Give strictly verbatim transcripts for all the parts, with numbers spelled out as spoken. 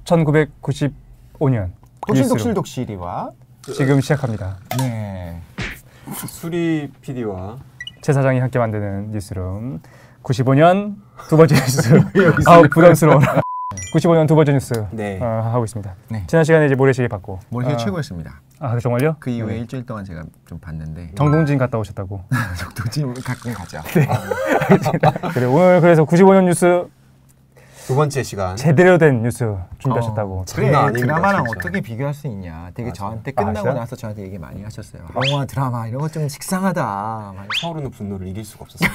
천구백구십오 년 독실독실독실이와 지금 시작합니다. 네. 수리 피디와 제 사장이 함께 만드는 뉴스룸 구십오 년 두 번째 뉴스. 아 부담스러워. 구십오 년 두 번째 뉴스 네. 어, 하고 있습니다. 네. 지난 시간에 이제 모래시계 받고 모래시계 어, 최고였습니다. 아 정말요? 그 이후에 네. 일주일 동안 제가 좀 봤는데 정동진 갔다 오셨다고. 정동진 가끔 가죠. 네. 그래 오늘 그래서 구십오 년 뉴스 두 번째 시간 제대로 된 뉴스 준비하셨다고. 어, 장난 그래, 아닙니다, 드라마랑 진짜. 어떻게 비교할 수 있냐. 되게 맞아. 저한테 아, 끝나고 진짜? 나서 저한테 얘기 많이 하셨어요. 영화, 드라마 이런 거 좀 식상하다. 많이. 차오르는 분노를 이길 수가 없었어요.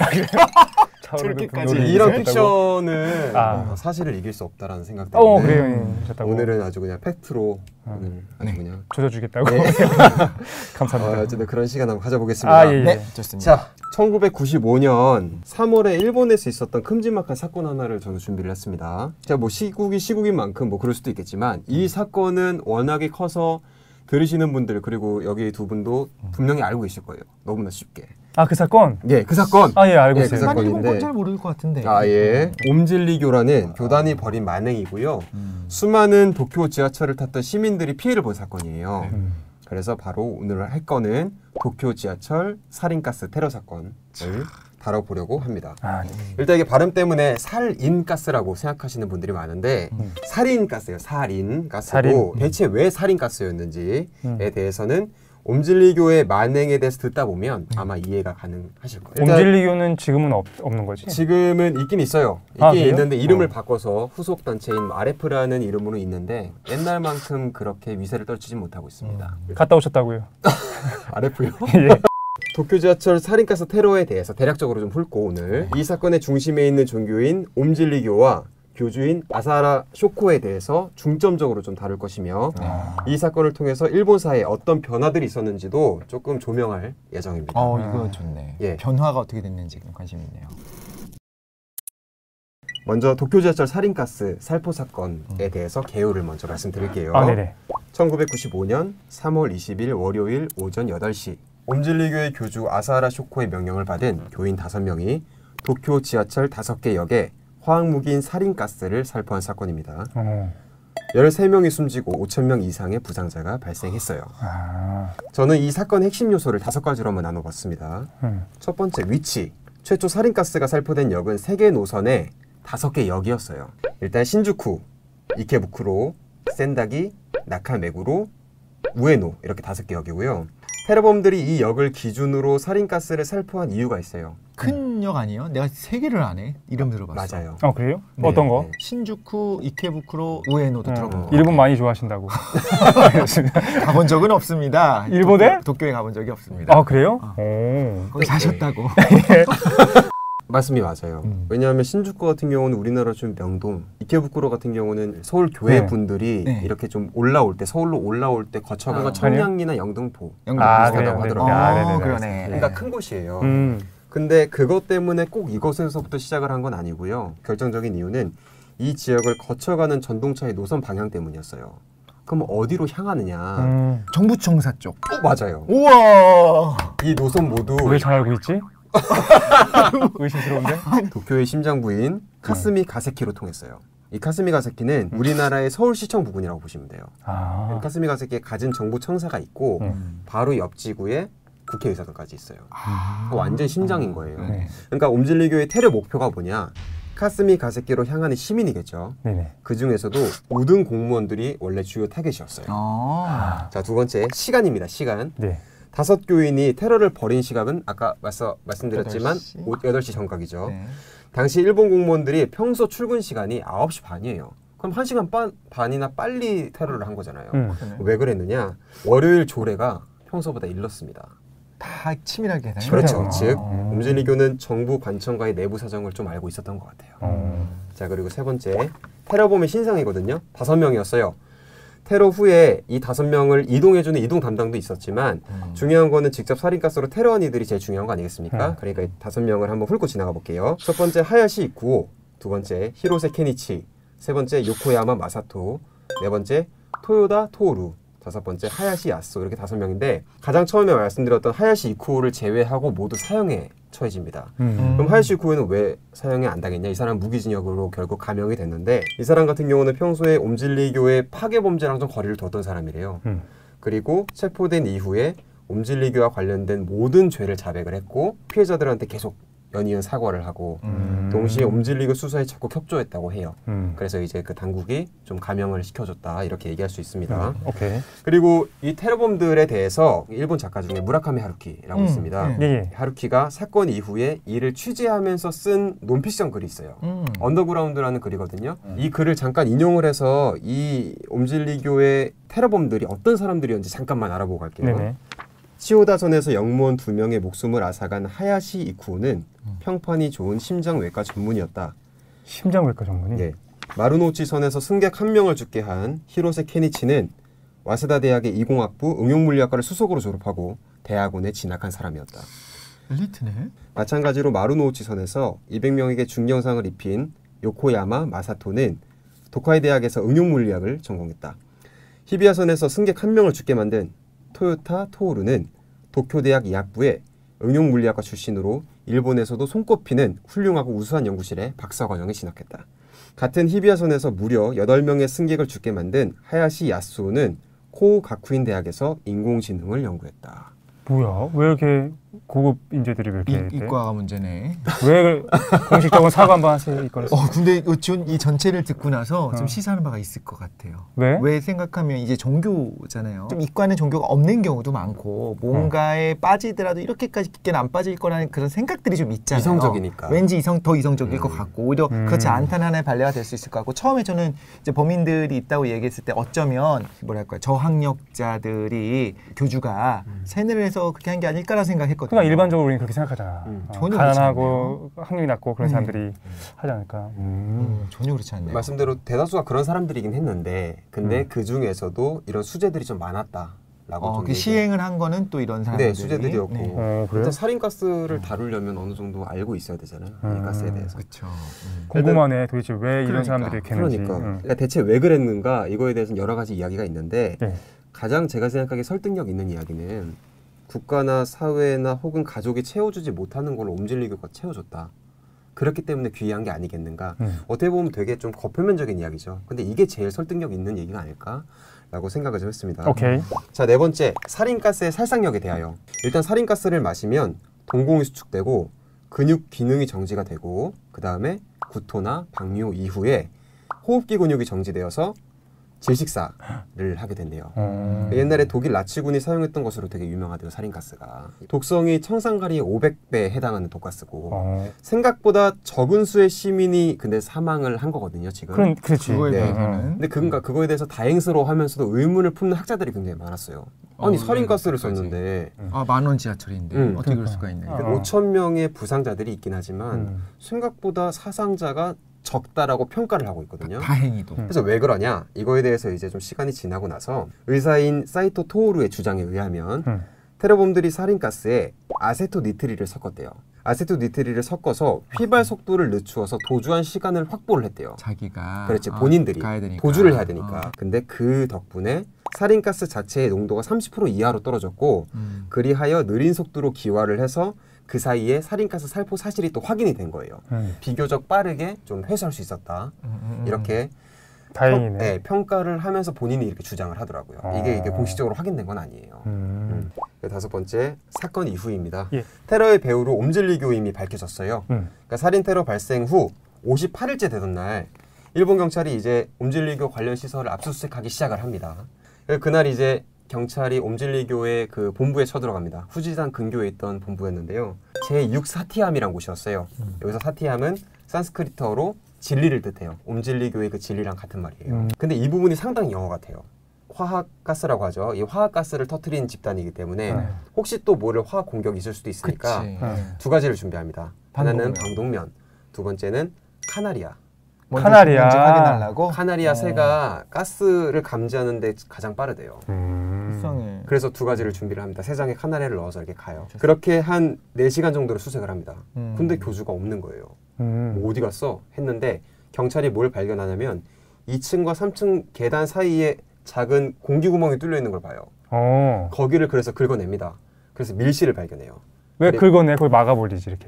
저렇게까지. 분노를 이런 이기셨다고? 픽션은 아. 어, 사실을 이길 수 없다라는 생각 때문에 어 그래요. 예, 하셨다고. 오늘은 아주 그냥 팩트로 어. 오늘 아주 네. 그냥 조져주겠다고. 네. 감사합니다. 어, 어쨌든 그런 시간 한번 가져보겠습니다. 아, 예, 예. 네, 좋습니다. 자, 천구백구십오 년 삼월에 일본에서 있었던 큼지막한 사건 하나를 저는 준비를 했습니다. 자, 뭐 시국이 시국인 만큼 뭐 그럴 수도 있겠지만 이 사건은 워낙에 커서 들으시는 분들 그리고 여기 두 분도 분명히 알고 계실 거예요. 너무나 쉽게. 아 그 사건? 예, 그 사건. 아 예 알고 예, 있어요. 그 난 일본 사건인데. 건 잘 모를 것 같은데. 아, 예. 옴질리교라는 교단이 벌인 만행이고요. 음. 수많은 도쿄 지하철을 탔던 시민들이 피해를 본 사건이에요. 음. 그래서 바로 오늘 할 거는 도쿄 지하철 살인가스 테러 사건을 다뤄보려고 합니다. 아, 네. 일단 이게 발음 때문에 살인가스라고 생각하시는 분들이 많은데 음. 살인가스예요. 살인가스고 살인. 대체 왜 살인가스였는지에 음. 대해서는 옴질리교의 만행에 대해서 듣다 보면 아마 이해가 가능하실 거예요. 일단 옴질리교는 지금은 없, 없는 거지? 지금은 있긴 있어요. 있긴 아, 그래요? 있는데 이름을 어. 바꿔서 후속 단체인 아레프라는 이름으로 있는데 옛날만큼 그렇게 위세를 떨치지 못하고 있습니다. 갔다 오셨다고요? 아레프요? 예. 도쿄 지하철 살인가스 테러에 대해서 대략적으로 좀 훑고 오늘 이 사건의 중심에 있는 종교인 옴질리교와 교주인 아사라 쇼코에 대해서 중점적으로 좀 다룰 것이며 아. 이 사건을 통해서 일본 사회에 어떤 변화들이 있었는지도 조금 조명할 예정입니다. 어, 이거 좋네. 예. 변화가 어떻게 됐는지 관심 있네요. 먼저 도쿄 지하철 살인가스 살포 사건에 대해서 개요를 먼저 말씀드릴게요. 아 네네. 천구백구십오 년 삼월 이십일 월요일 오전 여덟 시 옴질리교의 교주 아사하라 쇼코의 명령을 받은 교인 다섯 명이 도쿄 지하철 다섯 개 역에 화학무기인 살인가스를 살포한 사건입니다. 어. 열세 명이 숨지고 오천 명 이상의 부상자가 발생했어요. 아. 저는 이 사건의 핵심 요소를 다섯 가지로 한번 나눠봤습니다. 음. 첫 번째, 위치. 최초 살인가스가 살포된 역은 세 개 노선에 다섯 개 역이었어요. 일단 신주쿠, 이케부쿠로, 센다기, 나카메구로, 우에노 이렇게 다섯 개 역이고요. 테러범들이 이 역을 기준으로 살인가스를 살포한 이유가 있어요. 큰 역 아니에요? 내가 세 개를 안 해. 이름 들어봤어. 맞아요. 어 그래요? 네, 어떤 거? 네. 신주쿠, 이케부쿠로, 우에노도 어. 들어본 거. 일본 많이 좋아하신다고. 가본 적은 없습니다. 일본에? 도쿄, 도쿄에 가본 적이 없습니다. 아 그래요? 어. 오. 거기 사셨다고. 말씀이 맞아요. 음. 왜냐하면 신주쿠 같은 경우는 우리나라 좀 명동, 이케부쿠로 같은 경우는 서울 교회 네. 분들이 네. 이렇게 좀 올라올 때 서울로 올라올 때 거쳐간 건 아. 청량리나 영등포 영등 아 비슷하다고 그래요. 하더라고요. 아, 어, 네네네. 그러네. 그러니까 큰 곳이에요. 음. 근데 그것 때문에 꼭 이곳에서부터 시작을 한 건 아니고요. 결정적인 이유는 이 지역을 거쳐가는 전동차의 노선 방향 때문이었어요. 그럼 어디로 향하느냐? 음. 정부청사 쪽. 어, 맞아요. 우와. 이 노선 모두 왜 잘 알고 있지? 의심스러운데? 도쿄의 심장부인 카스미 가세키로 통했어요. 이 카스미 가세키는 우리나라의 서울시청 부근이라고 보시면 돼요. 아. 카스미 가세키에 가진 정부청사가 있고 음. 바로 옆 지구에 국회의사당까지 있어요. 아. 완전 심장인 거예요. 네. 그러니까 옴질리교의 테러 목표가 뭐냐? 카스미 가세키로 향하는 시민이겠죠. 네네. 그 중에서도 모든 공무원들이 원래 주요 타겟이었어요. 아. 자, 두 번째 시간입니다. 시간. 네. 다섯 교인이 테러를 벌인 시각은 아까 말씀, 말씀드렸지만 여덟 시? 오- 여덟 시 정각이죠. 네. 당시 일본 공무원들이 평소 출근 시간이 아홉 시 반이에요. 그럼 한 시간 반, 반이나 빨리 테러를 한 거잖아요. 음. 왜 그랬느냐? 월요일 조례가 평소보다 일렀습니다. 다 치밀하게 해요. 그렇죠. 아. 즉 음. 옴질리교는 정부 관청과의 내부 사정을 좀 알고 있었던 것 같아요. 어. 자, 그리고 세 번째 테러범의 신상이거든요. 다섯 명이었어요. 테러 후에 이 다섯 명을 이동해주는 이동 담당도 있었지만 음. 중요한 거는 직접 살인가스로 테러한 이들이 제일 중요한 거 아니겠습니까? 음. 그러니까 이 다섯 명을 한번 훑고 지나가 볼게요. 첫 번째 하야시 구오, 두 번째 히로세 케니치, 세 번째 요코야마 마사토, 네 번째 토요다 토오루, 다섯 번째 하야시 야스오 이렇게 다섯 명인데 가장 처음에 말씀드렸던 하야시 이쿠오를 제외하고 모두 사형에 처해집니다. 음. 그럼 하야시 이쿠우는 왜 사형이 안 당했냐? 이 사람 무기징역으로 결국 감형이 됐는데 이 사람 같은 경우는 평소에 옴질리교의 파괴 범죄랑 좀 거리를 뒀던 사람이래요. 음. 그리고 체포된 이후에 옴질리교와 관련된 모든 죄를 자백을 했고 피해자들한테 계속 연이은 사과를 하고 음. 동시에 옴질리교 수사에 적극 협조했다고 해요. 음. 그래서 이제 그 당국이 좀 감형을 시켜줬다 이렇게 얘기할 수 있습니다. 음. 오케이. 그리고 이 테러범들에 대해서 일본 작가 중에 무라카미 하루키라고 음. 있습니다. 음. 예, 예. 하루키가 사건 이후에 이를 취재하면서 쓴 논피션 글이 있어요. 음. 언더그라운드라는 글이거든요. 음. 이 글을 잠깐 인용을 해서 이 옴질리교의 테러범들이 어떤 사람들이었는지 잠깐만 알아보고 갈게요. 네네. 치오다선에서 영무원 두 명의 목숨을 앗아간 하야시 이쿠우는 음. 평판이 좋은 심장외과 전문이었다. 심장외과 전문이. 예. 마루노우치 선에서 승객 한 명을 죽게 한 히로세 케니치는 와세다 대학의 이공학부 응용물리학과를 수석으로 졸업하고 대학원에 진학한 사람이었다. 엘리트네. 마찬가지로 마루노우치 선에서 이백 명에게 중경상을 입힌 요코야마 마사토는 도카이 대학에서 응용물리학을 전공했다. 히비야선에서 승객 한 명을 죽게 만든 토요타 토오루는 도쿄대학 이학부의 응용물리학과 출신으로 일본에서도 손꼽히는 훌륭하고 우수한 연구실에 박사과정에 진학했다. 같은 히비야선에서 무려 여덟 명의 승객을 죽게 만든 하야시 야스오는 코우 가쿠인 대학에서 인공지능을 연구했다. 뭐야? 왜 이렇게 고급 인재들이 왜 이렇게 이, 이과가 문제네. 왜 공식적으로 사과 한번 하세요 이거를? 어 근데 이, 전- 이 전체를 듣고 나서 어. 좀 시사하는 바가 있을 것 같아요. 왜? 왜 생각하면 이제 종교잖아요. 좀 이과는 종교가 없는 경우도 많고 뭔가에 빠지더라도 이렇게까지 깊게는 안 빠질 거라는 그런 생각들이 좀 있잖아요. 이성적이니까. 왠지 이성 더 이성적일 음. 것 같고 오히려 음. 그렇지 않다는 하나의 발레가 될 수 있을 것 같고 처음에 저는 이제 범인들이 있다고 얘기했을 때 어쩌면 뭐랄까 저학력자들이 교주가 음. 세뇌를 해서 그렇게 한 게 아닐까라 생각했거든요. 그러니까 일반적으로 우리는 그렇게 생각하잖아. 음. 어, 전혀 가난하고 학력이 낮고 그런 음. 사람들이 하지 않을까. 음. 음, 전혀 그렇지 않네요. 말씀대로 대다수가 그런 사람들이긴 했는데 근데 음. 그 중에서도 이런 수재들이 좀 많았다라고 어, 좀 그 얘기- 시행을 한 거는 또 이런 사람들이 네, 수재들이었고. 네. 어, 그래요? 일단 살인가스를 다루려면 어느 정도 알고 있어야 되잖아요. 음. 이 가스에 대해서. 그렇죠. 음. 궁금하네. 도대체 왜 이런 그러니까. 사람들이 이렇게 했는지. 그러니까. 응. 그러니까 대체 왜 그랬는가 이거에 대해서는 여러 가지 이야기가 있는데 네. 가장 제가 생각하기에 설득력 있는 이야기는 국가나 사회나 혹은 가족이 채워주지 못하는 걸 옴질리교가 채워줬다. 그렇기 때문에 귀한 게 아니겠는가. 음. 어떻게 보면 되게 좀 거표면적인 이야기죠. 근데 이게 제일 설득력 있는 얘기가 아닐까라고 생각을 좀 했습니다. 오케이. 자, 네 번째, 살인가스의 살상력에 대하여. 일단 살인가스를 마시면 동공이 수축되고 근육 기능이 정지가 되고 그 다음에 구토나 방류 이후에 호흡기 근육이 정지되어서 질식사를 하게 된대요. 어. 옛날에 독일 나치군이 사용했던 것으로 되게 유명하대요. 살인가스가. 독성이 청산가리의 오백 배에 해당하는 독가스고 어. 생각보다 적은 수의 시민이 근데 사망을 한 거거든요. 지금. 그런 그렇지. 그거에 네. 대해서는 근데 그가 그거에 대해서 다행스러워하면서도 의문을 품는 학자들이 굉장히 많았어요. 아니 어, 살인가스를 그까지. 썼는데 아, 만원 지하철인데 음. 어떻게 그럴 그러니까. 수가 있냐. 어. 그 오천 명의 부상자들이 있긴 하지만 음. 생각보다 사상자가 적다라고 평가를 하고 있거든요. 다행히도. 음. 그래서 왜 그러냐? 이거에 대해서 이제 좀 시간이 지나고 나서 의사인 사이토 토오루의 주장에 의하면 음. 테러범들이 살인가스에 아세토니트릴을 섞었대요. 아세토니트릴을 섞어서 휘발 속도를 늦추어서 도주한 시간을 확보를 했대요. 자기가 그렇지, 아, 본인들이 가야 되니까. 도주를 해야 되니까. 어. 근데 그 덕분에 살인가스 자체의 농도가 삼십 퍼센트 이하로 떨어졌고 음. 그리하여 느린 속도로 기화를 해서 그 사이에 살인가스 살포 사실이 또 확인이 된 거예요. 음. 비교적 빠르게 좀 회수할 수 있었다. 음, 음, 음. 이렇게 다행이네. 평, 네, 평가를 하면서 본인이 이렇게 주장을 하더라고요. 아. 이게, 이게 공식적으로 확인된 건 아니에요. 음. 음. 다섯 번째, 사건 이후입니다. 예. 테러의 배후로 옴질리교임이 밝혀졌어요. 음. 그러니까 살인 테러 발생 후 오십팔 일째 되던 날 일본 경찰이 이제 옴질리교 관련 시설을 압수수색하기 시작을 합니다. 그날 이제 경찰이 옴질리교의 그 본부에 쳐들어갑니다. 후지산 근교에 있던 본부였는데요. 제육 사티함이란 곳이었어요. 음. 여기서 사티함은 산스크리트어로 진리를 뜻해요. 옴질리교의 그 진리랑 같은 말이에요. 음. 근데 이 부분이 상당히 영어 같아요. 화학가스라고 하죠. 이 화학가스를 터트린 집단이기 때문에 네. 혹시 또 뭐를 화학 공격이 있을 수도 있으니까 그치. 음. 두 가지를 준비합니다. 하나는 방독면. 방독면, 두 번째는 카나리아. 먼저 카나리아. 먼저 확인하려고. 카나리아 어. 새가 가스를 감지하는 데 가장 빠르대요. 음. 불쌍해. 그래서 두 가지를 준비를 합니다. 세 장에 카나리아를 넣어서 이렇게 가요. 그렇게 한 네 시간 정도를 수색을 합니다. 음. 근데 교주가 없는 거예요. 음. 뭐 어디 갔어? 했는데 경찰이 뭘 발견하냐면 이 층과 삼 층 계단 사이에 작은 공기구멍이 뚫려 있는 걸 봐요. 어. 거기를 그래서 긁어냅니다. 그래서 밀실을 발견해요. 왜 긁어내? 그걸 막아버리지 이렇게.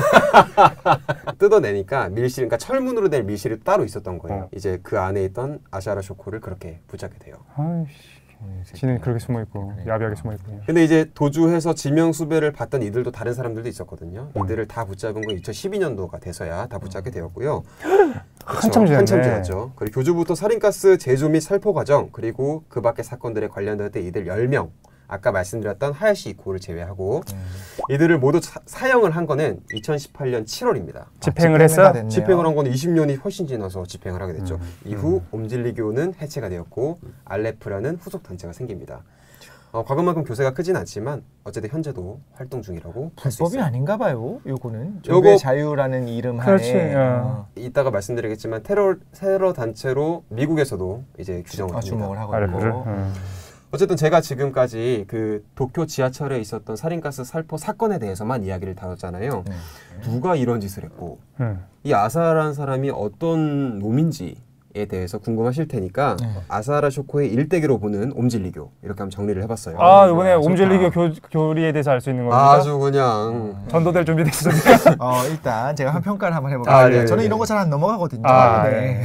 뜯어내니까 밀실, 그러니까 철문으로 된 밀실이 따로 있었던 거예요. 어. 이제 그 안에 있던 아사하라 쇼코를 그렇게 붙잡게 돼요. 아이씨. 지는 그렇게 숨어있고 야비하게 숨어있고. 근데 이제 도주해서 지명수배를 받던 이들도 다른 사람들도 있었거든요. 음. 이들을 다 붙잡은 건 이천십이 년도가 돼서야 다 붙잡게 되었고요. 한참 지났네. 한참 지났죠. 그리고 교주부터 살인가스 제조 및 살포 과정, 그리고 그 밖의 사건들에 관련된 이들 열 명, 아까 말씀드렸던 하야시 이코를 제외하고 음. 이들을 모두 사, 사형을 한 거는 이천십팔 년 칠월입니다. 집행을 아, 했어? 됐네요. 집행을 한 거는 이십 년이 훨씬 지나서 집행을 하게 됐죠. 음. 이후 음. 옴질리교는 해체가 되었고 알레프라는 후속 단체가 생깁니다. 어, 과거만큼 교세가 크진 않지만 어쨌든 현재도 활동 중이라고 할 수 불법이 있어요. 아닌가 봐요. 요거는 요거 종교의 자유라는 이름 그렇지, 하에 어. 이따가 말씀드리겠지만 테러 테러 단체로 미국에서도 이제 규정을 아, 합니다. 주목을 하고 아, 있고. 그래? 음. 어쨌든 제가 지금까지 그 도쿄 지하철에 있었던 살인가스 살포 사건에 대해서만 이야기를 다뤘잖아요. 네. 누가 이런 짓을 했고 음. 이 아사하라는 사람이 어떤 놈인지에 대해서 궁금하실 테니까 네. 아사하라 쇼코의 일대기로 보는 옴질리교 이렇게 한번 정리를 해봤어요. 아 이번에 좋다. 옴질리교 교, 교리에 대해서 알 수 있는 겁니까? 아주 그냥 전도될 준비 됐습니까? 어, 일단 제가 한 평가를 한번 해볼게요. 아, 네, 저는 네. 이런 거 잘 안 넘어가거든요. 아, 네.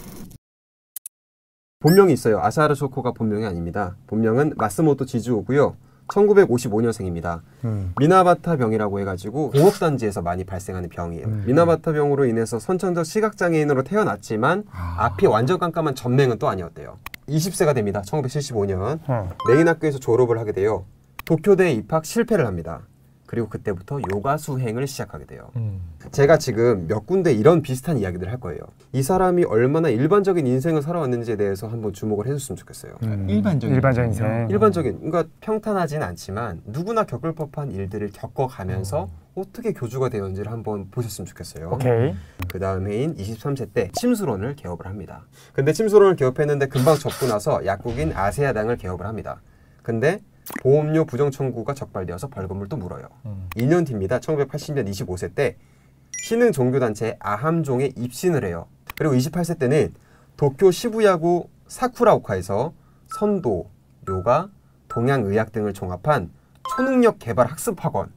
본명이 있어요. 아사하라 쇼코가 본명이 아닙니다. 본명은 마스모토 지즈오고요. 천구백오십오 년생입니다. 음. 미나바타 병이라고 해가지고 공업단지에서 많이 발생하는 병이에요. 음. 미나바타 병으로 인해서 선천적 시각장애인으로 태어났지만 아. 앞이 완전 깜깜한 전맹은 또 아니었대요. 이십 세가 됩니다. 천구백칠십오 년 어. 메인 학교에서 졸업을 하게 돼요. 도쿄대에 입학 실패를 합니다. 그리고 그때부터 요가 수행을 시작하게 돼요. 음. 제가 지금 몇 군데 이런 비슷한 이야기들을 할 거예요. 이 사람이 얼마나 일반적인 인생을 살아왔는지에 대해서 한번 주목을 해줬으면 좋겠어요. 음. 일반적인 일반적인 인생이요? 인생. 일반적인, 그러니까 평탄하진 않지만 누구나 겪을 법한 일들을 겪어가면서 어떻게 교주가 되었는지를 한번 보셨으면 좋겠어요. 오케이. 그 다음 해인 이십삼 세 때 침수론을 개업을 합니다. 근데 침수론을 개업했는데 금방 접고 나서 약국인 아세아당을 개업을 합니다. 근데 보험료 부정 청구가 적발되어서 벌금을 또 물어요. 음. 이 년 뒤입니다. 천구백팔십 년 이십오 세 때 신흥 종교단체 아함종에 입신을 해요. 그리고 이십팔 세 때는 도쿄 시부야구 사쿠라오카에서 선도, 요가, 동양의학 등을 종합한 초능력 개발 학습학원,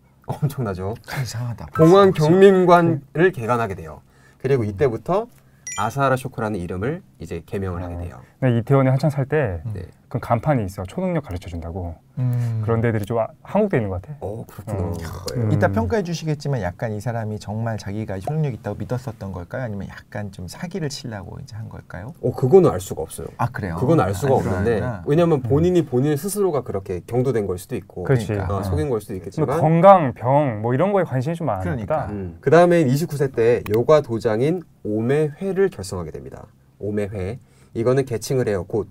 엄청나죠? 이상하다. 공항 경림관을 개관하게 돼요. 그리고 이때부터 아사하라 쇼코라는 이름을 이제 개명을 하게 돼요. 네, 이태원에 한창 살 때 네. 그 간판이 있어. 초능력 가르쳐 준다고. 음. 그런 데들이 좀 아- 한국돼 있는 것 같아. 어, 그렇구나. 음. 음. 이따 평가해 주시겠지만 약간 이 사람이 정말 자기가 초능력 있다고 믿었었던 걸까요? 아니면 약간 좀 사기를 치려고 이제 한 걸까요? 어, 그거는 알 수가 없어요. 아 그래요? 그건 알 수가 안 없는데 드러나구나. 왜냐하면 본인이 본인 스스로가 그렇게 경도된 걸 수도 있고 그렇지. 그러니까. 어, 속인 걸 수도 뭐 있겠지만 건강, 병, 뭐 이런 거에 관심이 좀 많아. 그러니까. 음. 그 다음에 이십구 세 때 요가 도장인 오메회를 결성하게 됩니다. 오메회. 이거는 계칭을 해요. 곧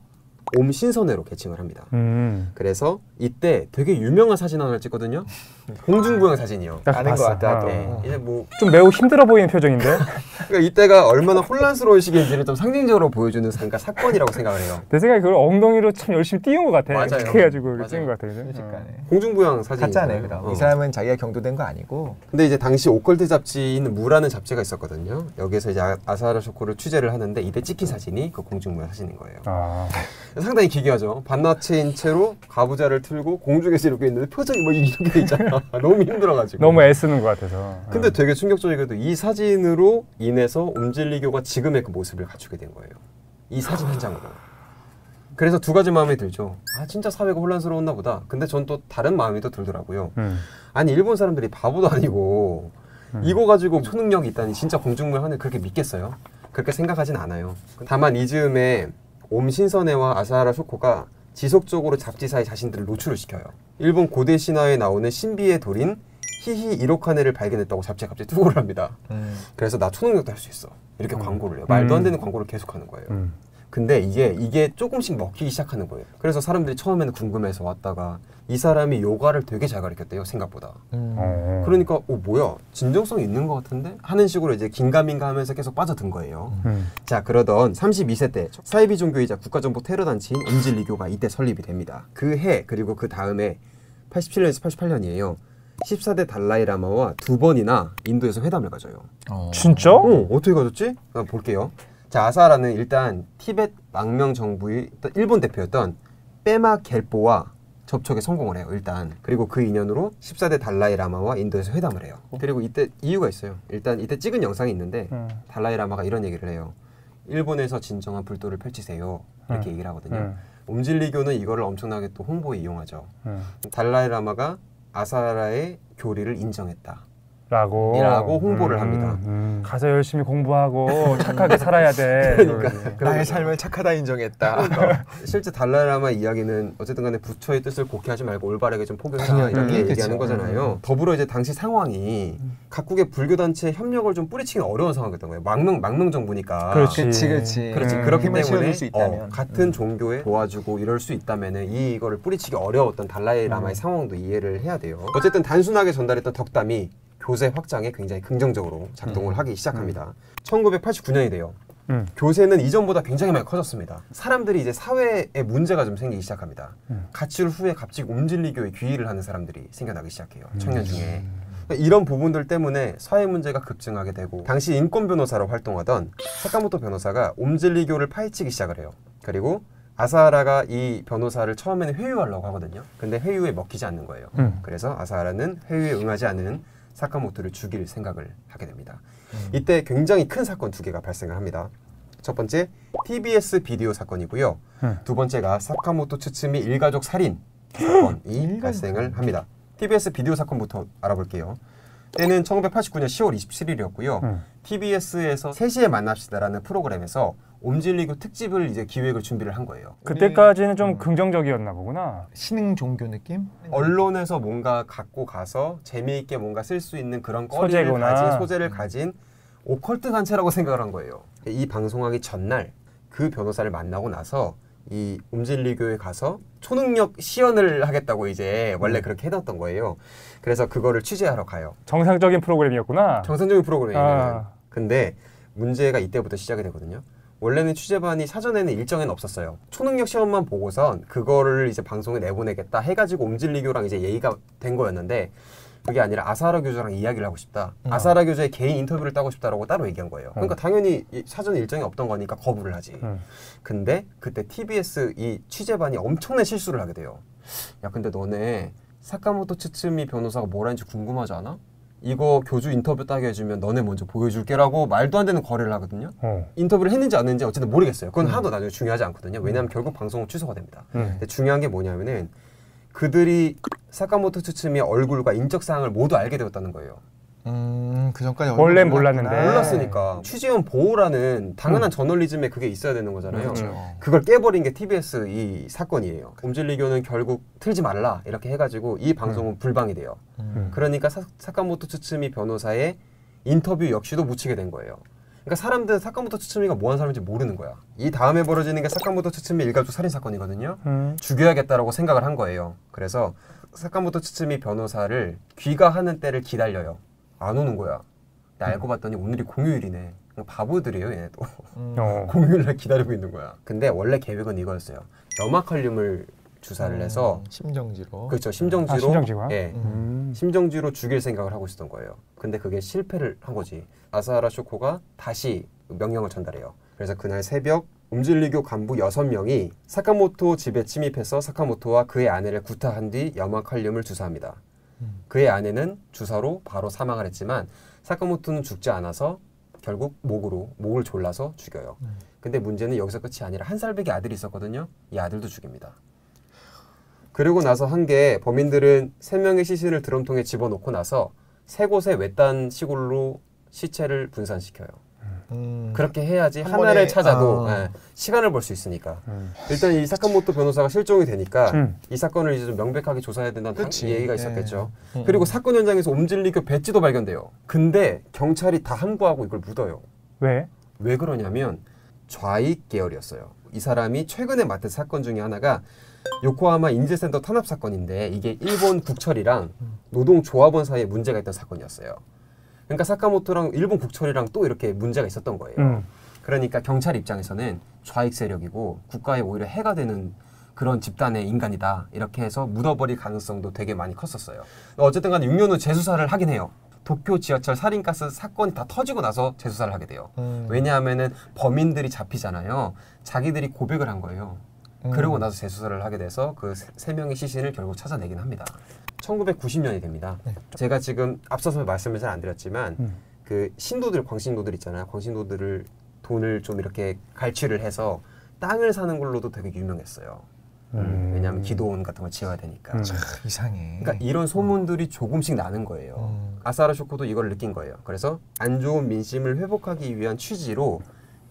옴신선회로 계칭을 합니다. 음. 그래서 이때 되게 유명한 사진 하나를 찍거든요. 공중부양 사진이요. 딱 아는 것 봤어. 같다, 또. 어. 네. 이제 뭐 좀 매우 힘들어 보이는 표정인데. 그러니까 이때가 얼마나 혼란스러운 시기인지를 좀 상징적으로 보여주는 그러니까 사건이라고 생각을 해요. 내 생각에 그걸 엉덩이로 참 열심히 띄운 것 같아. 맞아요. 이렇게 해가지고 이렇게 맞아요. 찍은 것 같아. 그죠? 순식간에. 공중부양 사진. 가짜네 그럼. 이 사람은 자기가 경도된 거 아니고. 근데 이제 당시 오컬트 잡지인 무라는 잡지가 있었거든요. 여기서 이제 아- 아사하라 쇼코를 취재를 하는데 이때 찍힌 사진이 그 공중부양 사진인 거예요. 아. 상당히 기괴하죠. 반나체인 채로 가부좌를 틀고 공중에서 이렇게 있는데 표정이 뭐 이렇게 돼 있잖아. 너무 힘들어가지고. 너무 애쓰는 것 같아서. 근데 어. 되게 충격적이게도 이 사진으로 인해서 옴질리교가 지금의 그 모습을 갖추게 된 거예요. 이 사진 한 장으로. 그래서 두 가지 마음이 들죠. 아 진짜 사회가 혼란스러웠나 보다. 근데 전 또 다른 마음이 또 들더라고요. 음. 아니 일본 사람들이 바보도 아니고 음. 이거 가지고 초능력이 있다니 진짜 공중부양 하늘 그렇게 믿겠어요? 그렇게 생각하진 않아요. 다만 이 즈음에 옴신선회와 아사하라 쇼코가 지속적으로 잡지사에 자신들을 노출을 시켜요. 일본 고대 신화에 나오는 신비의 돌인 히히 이로카네를 발견했다고 잡지에 갑자기 투고를 합니다. 음. 그래서 나 초능력도 할 수 있어. 이렇게 음. 광고를 해요. 말도 안 음. 되는 광고를 계속하는 거예요. 음. 근데 이게 이게 조금씩 먹히기 시작하는 거예요. 그래서 사람들이 처음에는 궁금해서 왔다가 이 사람이 요가를 되게 잘 가르쳤대요. 생각보다. 음. 어. 그러니까 어 뭐야 진정성 있는 것 같은데 하는 식으로 이제 긴가민가 하면서 계속 빠져든 거예요. 음. 자 그러던 삼십이 세 때 사이비 종교이자 국가정보 테러 단체인 옴질리교가 이때 설립이 됩니다. 그 해 그리고 그 다음에 팔십칠 년에서 팔십팔 년이에요. 십사 대 달라이라마와 두 번이나 인도에서 회담을 가져요. 어. 진짜? 어 어떻게 가졌지? 한번 볼게요. 자 아사하라는 일단 티벳 망명 정부의 일본 대표였던 빼마 겔포와 접촉에 성공을 해요. 일단. 그리고 그 인연으로 십사 대 달라이 라마와 인도에서 회담을 해요. 그리고 이때 이유가 있어요. 일단 이때 찍은 영상이 있는데 음. 달라이 라마가 이런 얘기를 해요. 일본에서 진정한 불도를 펼치세요. 이렇게 음. 얘기를 하거든요. 음. 옴질리교는 이거를 엄청나게 또 홍보에 이용하죠. 음. 달라이 라마가 아사라의 교리를 인정했다. 라고 이라고 홍보를 음, 합니다. 음. 가서 열심히 공부하고 착하게 살아야 돼. 그러니까. 나의 삶을 착하다 인정했다. 그러니까. 실제 달라이라마 이야기는 어쨌든 간에 부처의 뜻을 곡해하지 말고 올바르게 좀 포교해라 당연히. 이렇게 음, 얘기하는 그쵸. 거잖아요. 더불어 이제 당시 상황이 각국의 불교 단체 협력을 좀 뿌리치기 어려운 상황이었던 거예요. 망명 망명 정부니까. 그렇지. 그렇지, 그렇지. 그렇지. 음. 그렇기 힘을 때문에 실어줄 수 있다면. 어, 같은 종교에 도와주고 이럴 수 있다면은 이 이거를 뿌리치기 어려웠던 달라이라마의 음. 상황도 이해를 해야 돼요. 어쨌든 단순하게 전달했던 덕담이 교세 확장에 굉장히 긍정적으로 작동을 음. 하기 시작합니다. 천구백팔십구 년이 돼요. 음. 교세는 이전보다 굉장히 많이 커졌습니다. 사람들이 이제 사회에 문제가 좀 생기기 시작합니다. 음. 가출 후에 갑자기 옴질리교에 귀의를 하는 사람들이 생겨나기 시작해요. 청년 중에. 그러니까 이런 부분들 때문에 사회 문제가 급증하게 되고 당시 인권 변호사로 활동하던 사카모토 변호사가 옴질리교를 파헤치기 시작을 해요. 그리고 아사하라가 이 변호사를 처음에는 회유하려고 하거든요. 근데 회유에 먹히지 않는 거예요. 음. 그래서 아사하라는 회유에 응하지 않은 사카모토를 죽일 생각을 하게 됩니다. 음. 이때 굉장히 큰 사건 두 개가 발생을 합니다. 첫 번째 티비에스 비디오 사건이고요. 음. 두 번째가 사카모토 츠츠미 일가족 살인 사건이 일가족 발생을 합니다. 티비에스 비디오 사건부터 알아볼게요. 때는 천구백팔십구 년 시월 이십칠일이었고요. 음. 티비에스에서 세 시에 만납시다라는 프로그램에서 옴질리교 특집을 이제 기획을 준비를 한 거예요. 그때까지는 좀 긍정적이었나 보구나. 신흥 종교 느낌? 언론에서 뭔가 갖고 가서 재미있게 뭔가 쓸 수 있는 그런 거리를 소재구나. 가진 소재를 가진 오컬트 단체라고 생각을 한 거예요. 이 방송하기 전날 그 변호사를 만나고 나서 이 옴질리교에 가서 초능력 시연을 하겠다고 이제 원래 그렇게 해뒀던 거예요. 그래서 그거를 취재하러 가요. 정상적인 프로그램이었구나. 정상적인 프로그램이에요. 아. 근데 문제가 이때부터 시작이 되거든요. 원래는 취재반이 사전에는 일정에는 없었어요. 초능력 시험만 보고선 그거를 이제 방송에 내보내겠다 해가지고 옴질리교랑 이제 얘기가 된 거였는데 그게 아니라 아사하라 교주랑 이야기를 하고 싶다. 음. 아사하라 교주의 개인 인터뷰를 따고 싶다라고 따로 얘기한 거예요. 그러니까 당연히 이 사전에 일정이 없던 거니까 거부를 하지. 음. 근데 그때 티비에스 이 취재반이 엄청난 실수를 하게 돼요. 야 근데 너네 사카모토 츠츠미 변호사가 뭐라는지 궁금하지 않아? 이거 교주 인터뷰 따게 해주면 너네 먼저 보여줄게라고 말도 안 되는 거래를 하거든요. 어. 인터뷰를 했는지 안 했는지 어쨌든 모르겠어요. 그건 하나도 나중에 중요하지 않거든요. 왜냐하면 결국 방송은 취소가 됩니다. 음. 근데 중요한 게 뭐냐면은 그들이 사카모토 츠츠미의 얼굴과 인적 사항을 모두 알게 되었다는 거예요. 음, 그 전까지 원래 얼굴 몰랐는데. 몰랐구나. 몰랐으니까 취재원 보호라는 당연한 저널리즘에 그게 있어야 되는 거잖아요. 그렇죠. 그걸 깨버린 게 티비에스 이 사건이에요. 옴질리교는 결국 틀지 말라 이렇게 해가지고 이 방송은 불방이 돼요. 음. 그러니까 사, 사카모토 츠츠미 변호사의 인터뷰 역시도 묻히게 된 거예요. 그러니까 사람들은 사카모토 츠츠미가 뭐하는 사람인지 모르는 거야. 이 다음에 벌어지는 게 사카모토 츠츠미 일가족 살인 사건이거든요. 음. 죽여야겠다라고 생각을 한 거예요. 그래서 사카모토 츠츠미 변호사를 귀가하는 때를 기다려요. 안 오는 거야. 근데 알고 봤더니 오늘이 공휴일이네. 그냥 바보들이에요, 얘네도. 음. 어. 공휴일날 기다리고 있는 거야. 근데 원래 계획은 이거였어요. 염화칼륨을 주사를 해서 음, 심정지로. 그렇죠. 심정지로 아, 심정지가? 예. 음. 심정지로 죽일 생각을 하고 있었던 거예요. 근데 그게 실패를 한 거지. 아사하라 쇼코가 다시 명령을 전달해요. 그래서 그날 새벽 옴질리교 간부 여섯 명이 사카모토 집에 침입해서 사카모토와 그의 아내를 구타한 뒤 염화칼륨을 주사합니다. 음. 그의 아내는 주사로 바로 사망을 했지만 사카모토는 죽지 않아서 결국 목으로 목을 졸라서 죽여요. 음. 근데 문제는 여기서 끝이 아니라 한 살배기 아들이 있었거든요. 이 아들도 죽입니다. 그리고 나서 한 게 범인들은 세 명의 시신을 드럼통에 집어넣고 나서 세 곳의 외딴 시골로 시체를 분산시켜요. 음. 그렇게 해야지 한 하나를 번에, 찾아도 아. 예, 시간을 벌 수 있으니까. 음. 일단 이 사카모토 변호사가 실종이 되니까 음. 이 사건을 이제 좀 명백하게 조사해야 된다는 당- 그치. 얘기가 예. 있었겠죠. 음. 그리고 사건 현장에서 옴질리교 배지도 발견돼요. 근데 경찰이 다 항부하고 이걸 묻어요. 왜? 왜 그러냐면 좌익 계열이었어요. 이 사람이 최근에 맡은 사건 중에 하나가 요코하마 인재센터 탄압 사건인데 이게 일본 국철이랑 노동조합원 사이에 문제가 있던 사건이었어요. 그러니까 사카모토랑 일본 국철이랑 또 이렇게 문제가 있었던 거예요. 음. 그러니까 경찰 입장에서는 좌익 세력이고 국가에 오히려 해가 되는 그런 집단의 인간이다. 이렇게 해서 묻어버릴 가능성도 되게 많이 컸었어요. 어쨌든 간에 육 년 후 재수사를 하긴 해요. 도쿄 지하철 살인가스 사건이 다 터지고 나서 재수사를 하게 돼요. 음. 왜냐하면은 범인들이 잡히잖아요. 자기들이 고백을 한 거예요. 음. 그러고 나서 재수사를 하게 돼서 그 세 명의 시신을 결국 찾아내긴 합니다. 천구백구십 년이 됩니다. 네. 제가 지금 앞서서 말씀을 잘 안 드렸지만 음. 그 신도들, 광신도들 있잖아요. 광신도들을 돈을 좀 이렇게 갈취를 해서 땅을 사는 걸로도 되게 유명했어요. 음. 왜냐하면 기도원 같은 걸 지어야 되니까. 음. 참 이상해. 그러니까 이런 소문들이 조금씩 나는 거예요. 음. 아사라 쇼코도 이걸 느낀 거예요. 그래서 안 좋은 민심을 회복하기 위한 취지로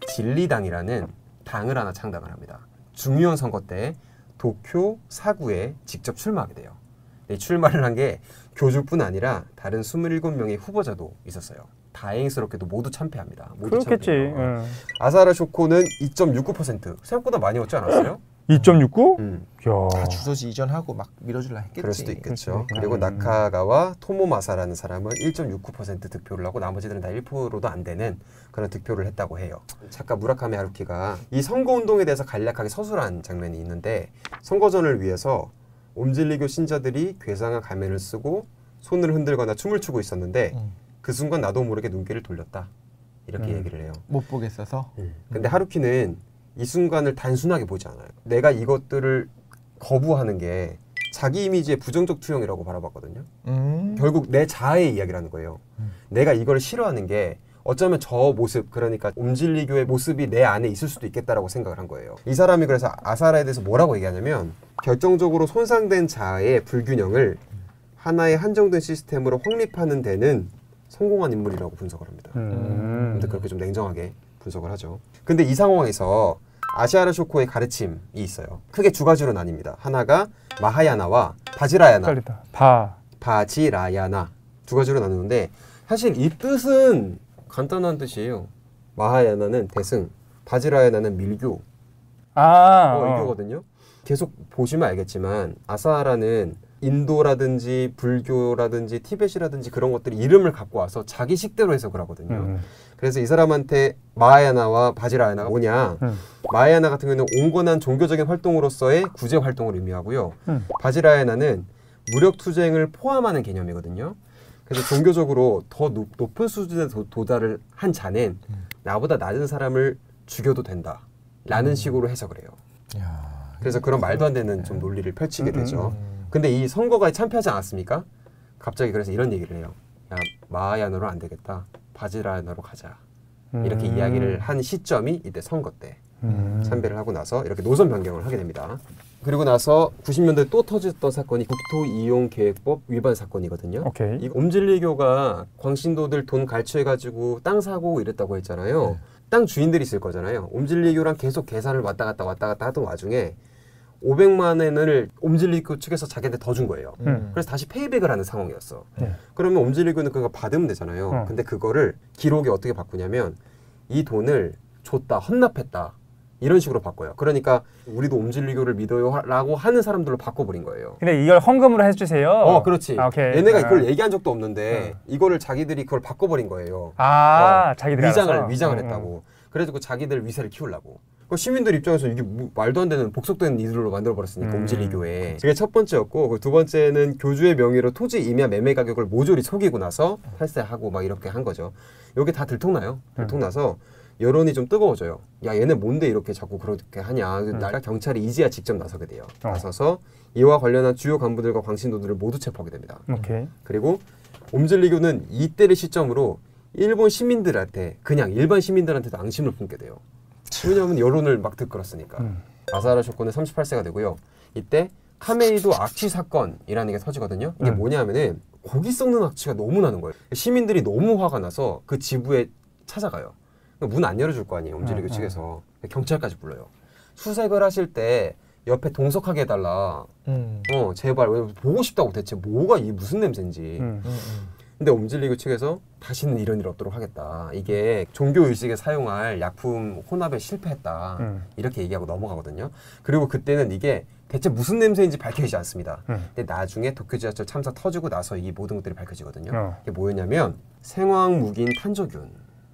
진리당이라는 당을 하나 창당을 합니다. 중요한 선거 때 도쿄 사구에 직접 출마하게 돼요. 이 출마를 한 게 교주뿐 아니라 다른 스물일곱 명의 후보자도 있었어요. 다행스럽게도 모두 참패합니다. 모두 그렇겠지. 참패해요. 응. 아사라 쇼코는 이 점 육구 퍼센트 생각보다 많이 얻지 않았어요? 이 점 육구? 음. 야. 다 주소지 이전하고 막 밀어줄라 했겠지. 그럴 수도 있겠죠. 그렇지. 그리고 음. 나카가와 토모마사라는 사람은 일 점 육구 퍼센트 득표를 하고 나머지들은 다 일 퍼센트도 안 되는 그런 득표를 했다고 해요. 작가 무라카미 하루키가 이 선거운동에 대해서 간략하게 서술한 장면이 있는데 선거전을 위해서 옴질리교 신자들이 괴상한 가면을 쓰고 손을 흔들거나 춤을 추고 있었는데 음. 그 순간 나도 모르게 눈길을 돌렸다. 이렇게 음. 얘기를 해요. 못 보겠어서. 음. 근데 하루키는 이 순간을 단순하게 보지 않아요. 내가 이것들을 거부하는 게 자기 이미지의 부정적 투영이라고 바라봤거든요. 음. 결국 내 자아의 이야기라는 거예요. 음. 내가 이걸 싫어하는 게 어쩌면 저 모습, 그러니까 옴질리교의 모습이 내 안에 있을 수도 있겠다라고 생각을 한 거예요. 이 사람이 그래서 아사라에 대해서 뭐라고 얘기하냐면 결정적으로 손상된 자아의 불균형을 하나의 한정된 시스템으로 확립하는 데는 성공한 인물이라고 분석을 합니다. 음. 근데 그렇게 좀 냉정하게 분석을 하죠. 근데 이 상황에서 아시아라 쇼코의 가르침이 있어요. 크게 두 가지로 나뉩니다. 하나가 마하야나와 바지라야나. 헷갈리다. 바. 바지라야나 두 가지로 나누는데 사실 이 뜻은 간단한 뜻이에요. 마하야나는 대승, 바지라야나는 밀교. 아. 어, 어. 이거거든요. 계속 보시면 알겠지만 아사라는 인도라든지 불교라든지 티벳이라든지 그런 것들이 이름을 갖고 와서 자기 식대로 해석을 하거든요. 음. 그래서 이 사람한테 마하야나와 바지라야나가 뭐냐. 음. 마하야나 같은 경우는 온건한 종교적인 활동으로서의 구제 활동을 의미하고요. 음. 바지라야나는 무력 투쟁을 포함하는 개념이거든요. 그래서 종교적으로 더 높, 높은 수준에 도, 도달을 한 자는 나보다 낮은 사람을 죽여도 된다 라는 식으로 해석을 해요. 야. 그래서 그런 말도 안 되는 좀 논리를 펼치게 음, 되죠. 음. 근데 이 선거가 참패하지 않았습니까? 갑자기 그래서 이런 얘기를 해요. 야, 마하야나로 안 되겠다. 바지라야나로 가자. 이렇게 음. 이야기를 한 시점이 이때 선거 때 음. 참배를 하고 나서 이렇게 노선 변경을 하게 됩니다. 그리고 나서 구십 년대에 또 터졌던 사건이 국토이용계획법 위반 사건이거든요. 오케이. 이 옴질리교가 광신도들 돈 갈취해가지고 땅 사고 이랬다고 했잖아요. 네. 땅 주인들이 있을 거잖아요. 옴질리교랑 계속 계산을 왔다 갔다 왔다 갔다 하던 와중에 오백만 엔을 옴질리교 측에서 자기한테 더 준 거예요. 음. 그래서 다시 페이백을 하는 상황이었어. 네. 그러면 옴질리교는 그거 받으면 되잖아요. 어. 근데 그거를 기록에 어떻게 바꾸냐면 이 돈을 줬다, 헌납했다 이런 식으로 바꿔요. 그러니까 우리도 옴질리교를 믿어요 라고 하는 사람들로 바꿔버린 거예요. 근데 이걸 헌금으로 해주세요. 어, 그렇지. 아, 오케이. 얘네가 아. 이걸 얘기한 적도 없는데 이거를 자기들이 그걸 바꿔버린 거예요. 아, 어, 자기들이 위장을 알아서? 위장을 음, 했다고. 그래가지고 자기들 위세를 키우려고. 그 시민들 입장에서 이게 뭐, 말도 안 되는 복속된 이들로 만들어 버렸으니까 음. 옴질리교에. 그게 첫 번째였고 그 두 번째는 교주의 명의로 토지 임야 매매 가격을 모조리 속이고 나서 탈세하고 막 이렇게 한 거죠. 이게 다 들통나요. 들통나서 여론이 좀 뜨거워져요. 야, 얘네 뭔데 이렇게 자꾸 그렇게 하냐. 음. 나라 경찰이 이제야 직접 나서게 돼요. 어. 나서서 이와 관련한 주요 간부들과 광신도들을 모두 체포하게 됩니다. 오케이. 그리고 옴질리교는 이때를 시점으로 일본 시민들한테 그냥 일반 시민들한테도 앙심을 품게 돼요. 왜냐하면 여론을 막 들끓었으니까. 음. 아사라 쇼코는 서른여덟 세가 되고요. 이때 카메이도 악취 사건이라는 게 터지거든요. 이게 음. 뭐냐면은 고기 썩는 악취가 너무 나는 거예요. 시민들이 너무 화가 나서 그 지부에 찾아가요. 문 안 열어줄 거 아니에요. 옴질리교 음, 측에서. 경찰까지 불러요. 수색을 하실 때 옆에 동석하게 해달라. 음. 어 제발. 왜 보고 싶다고 대체 뭐가 이 무슨 냄새인지. 음. 음. 음. 근데 옴질리교 측에서 다시는 이런 일 없도록 하겠다. 이게 종교 의식에 사용할 약품 혼합에 실패했다. 음. 이렇게 얘기하고 넘어가거든요. 그리고 그때는 이게 대체 무슨 냄새인지 밝혀지지 않습니다. 음. 근데 나중에 도쿄 지하철 참사 터지고 나서 이 모든 것들이 밝혀지거든요. 어. 이게 뭐였냐면 생황무긴 탄저균이었어요.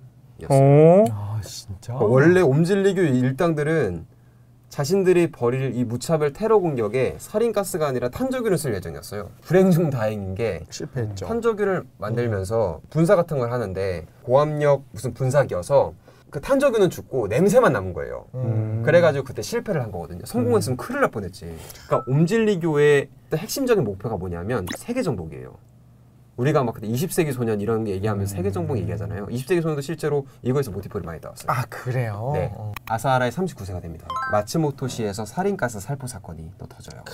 오. 아 진짜. 그러니까 원래 옴질리교 일당들은 자신들이 벌일 이 무차별 테러 공격에 살인가스가 아니라 탄저균을 쓸 예정이었어요. 불행 중 다행인 게 실패했죠. 탄저균을 만들면서 분사 같은 걸 하는데 고압력 무슨 분사기여서 그 탄저균은 죽고 냄새만 남은 거예요. 음. 그래가지고 그때 실패를 한 거거든요. 성공했으면 음. 큰일 날 뻔했지. 그러니까 옴질리교의 핵심적인 목표가 뭐냐면 세계 정복이에요. 우리가 막 그때 이십 세기 소년 이런 게 얘기하면 음. 세계 정복 얘기하잖아요. 이십 세기 소년도 실제로 이거에서 모티프를 많이 따왔어요. 아 그래요? 네. 어. 아사하라의 삼십구 세가 됩니다. 마츠모토시에서 살인가스 살포 사건이 또 터져요.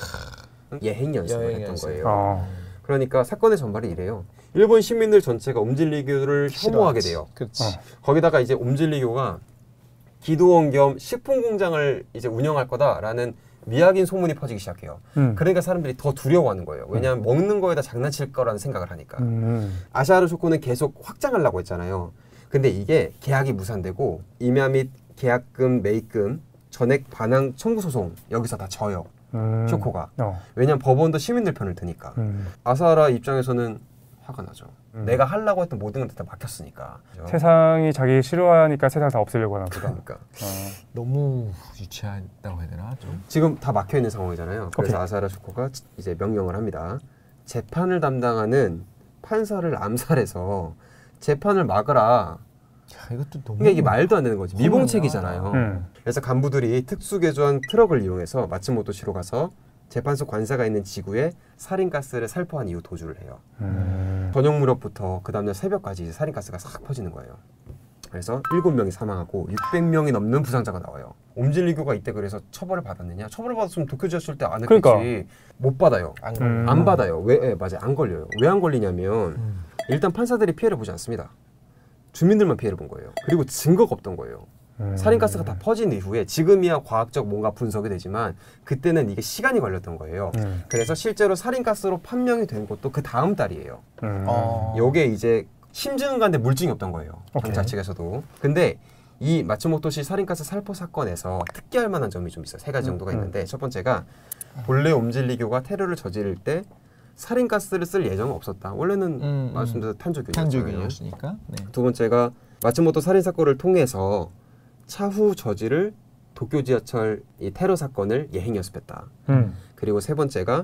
예행 연습을 여행 했던 연습. 거예요. 어. 그러니까 사건의 전말이 이래요. 일본 시민들 전체가 옴질리교를 혐오하게 돼요. 그렇지. 어. 거기다가 이제 옴질리교가 기도원 겸 식품 공장을 이제 운영할 거다라는 미약인 소문이 퍼지기 시작해요. 음. 그러니까 사람들이 더 두려워하는 거예요. 왜냐하면 음. 먹는 거에다 장난칠 거라는 생각을 하니까. 음. 아사하라 쇼쿠는 계속 확장하려고 했잖아요. 근데 이게 계약이 무산되고 임야 및 계약금, 매입금, 전액 반환 청구 소송 여기서 다 져요. 음. 쇼코가. 어. 왜냐면 법원도 시민들 편을 드니까. 음. 아사하라 입장에서는 화가 나죠. 음. 내가 하려고 했던 모든 건 다 막혔으니까. 그렇죠? 세상이 자기 싫어하니까 세상 다 없애려고 하나 보다. 그러니까. 어. 너무 유치하다고 해야 되나? 좀? 지금 다 막혀 있는 상황이잖아요. 그래서 오케이. 아사하라 쇼코가 이제 명령을 합니다. 재판을 담당하는 판사를 암살해서 재판을 막으라. 야, 이것도 너무 그러니까 이게 말도 안 되는 거지. 미봉책이잖아요. 음. 그래서 간부들이 특수 개조한 트럭을 이용해서 마츠모토시로 가서 재판소 관사가 있는 지구에 살인가스를 살포한 이후 도주를 해요. 음. 저녁 무렵부터 그 다음날 새벽까지 이제 살인가스가 싹 퍼지는 거예요. 그래서 일곱 명이 사망하고 육백 명이 넘는 부상자가 나와요. 옴질리교가 이때 그래서 처벌을 받았느냐? 처벌을 받았으면 도쿄지였을 때 안 했겠지. 그러니까. 못 받아요. 안, 음. 안 받아요. 왜? 네, 맞아요. 안 걸려요. 왜 안 걸리냐면 음. 일단 판사들이 피해를 보지 않습니다. 주민들만 피해를 본 거예요. 그리고 증거가 없던 거예요. 음. 살인가스가 다 퍼진 이후에 지금이야 과학적 뭔가 분석이 되지만 그때는 이게 시간이 걸렸던 거예요. 음. 그래서 실제로 살인가스로 판명이 된 것도 그 다음 달이에요. 음. 어. 요게 이제 심증은 가는데 물증이 없던 거예요. 오케이. 경찰 측에서도. 근데 이 마츠모토시 살인가스 살포 사건에서 특기할 만한 점이 좀 있어요. 세 가지 정도가 음. 있는데 첫 번째가 본래 옴질리교가 테러를 저지를 때 살인가스를 쓸 예정은 없었다. 원래는 음, 말씀드린 탄저균이었으니까. 네. 두 번째가 마츠모토 살인 사건을 통해서 차후 저지를 도쿄 지하철 이 테러 사건을 예행 연습했다. 음. 그리고 세 번째가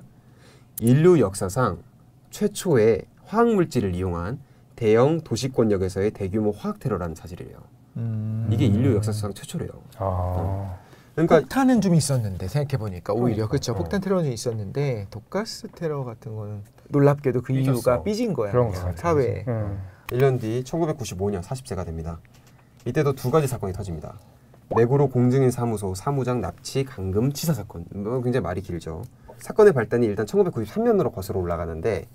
인류 역사상 최초의 화학 물질을 이용한 대형 도시권역에서의 대규모 화학 테러라는 사실이에요. 음. 이게 인류 역사상 최초래요. 아. 어. 그러니까 폭탄은 좀 있었는데 생각해 보니까 오히려 그렇죠. 어. 폭탄 테러는 있었는데 독가스 테러 같은 거는 놀랍게도 그 삐졌어. 이유가 삐진 거야. 그런 거 사회에. 음. 일 년 뒤 천구백구십오 년 사십 세가 됩니다. 이때도 두 가지 사건이 터집니다. 메구로 공증인 사무소 사무장 납치 감금 치사 사건. 뭐 굉장히 말이 길죠. 사건의 발단이 일단 천구백구십삼 년으로 거슬러 올라가는데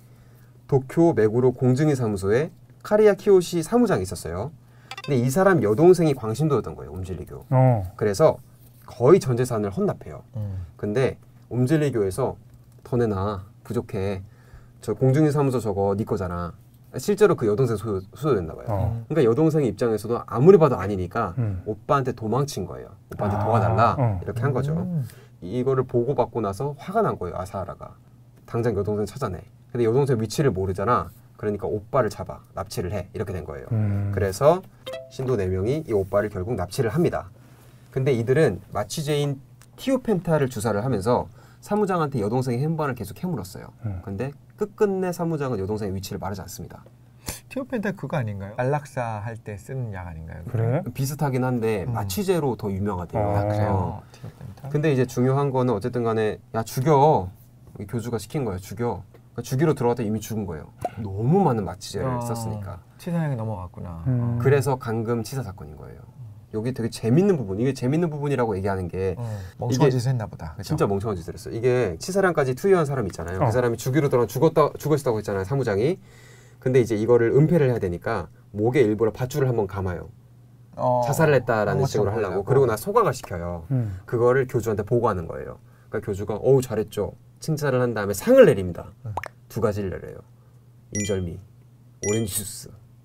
도쿄 메구로 공증인 사무소에 카리야 키요시 사무장이 있었어요. 근데 이 사람 여동생이 광신도였던 거예요. 옴질리교. 어. 그래서 거의 전 재산을 헌납해요. 음. 근데 옴질리교에서 더 내놔. 부족해. 저 공증인 사무소 저거 네 거잖아. 실제로 그 여동생 소유, 소유됐나 봐요. 어. 그러니까 여동생 입장에서도 아무리 봐도 아니니까 음. 오빠한테 도망친 거예요. 오빠한테 아. 도와달라. 어. 이렇게 한 거죠. 음. 이거를 보고받고 나서 화가 난 거예요. 아사하라가. 당장 여동생 찾아내. 근데 여동생 위치를 모르잖아. 그러니까 오빠를 잡아. 납치를 해. 이렇게 된 거예요. 음. 그래서 신도 네 명이 이 오빠를 결국 납치를 합니다. 근데 이들은 마취제인 티오펜타를 주사를 하면서 사무장한테 여동생의 햄반을 계속 캐물었어요. 음. 근데 끝끝내 사무장은 여동생의 위치를 말하지 않습니다. 티오펜타 그거 아닌가요? 안락사 할 때 쓰는 약 아닌가요? 그래? 비슷하긴 한데 음. 마취제로 더 유명하대요. 아, 그래요? 어. 티오펜타? 근데 이제 중요한 거는 어쨌든 간에 야 죽여. 교주가 시킨 거예요. 죽여. 그러니까 주기로 들어갔다 이미 죽은 거예요. 너무 많은 마취제를 어. 썼으니까. 치사하게 넘어갔구나. 음. 그래서 감금 치사 사건인 거예요. 여기 되게 재밌는 부분, 이게 재밌는 부분이라고 얘기하는 게 어, 멍청한 짓을 했나 보다. 그쵸? 진짜 멍청한 짓을 했어요. 이게 치사량까지 투여한 사람 있잖아요. 어. 그 사람이 주기로 들어 죽었다 죽었다고 했잖아요. 사무장이. 근데 이제 이거를 은폐를 해야 되니까 목에 일부러 밧줄을 한번 감아요. 어. 자살을 했다라는 식으로 하려고. 하려고. 그리고 나 소각을 시켜요. 음. 그거를 교주한테 보고하는 거예요. 그러니까 교주가 어우 잘했죠. 칭찬을 한 다음에 상을 내립니다. 음. 두 가지를 내려요. 인절미, 오렌지 주스.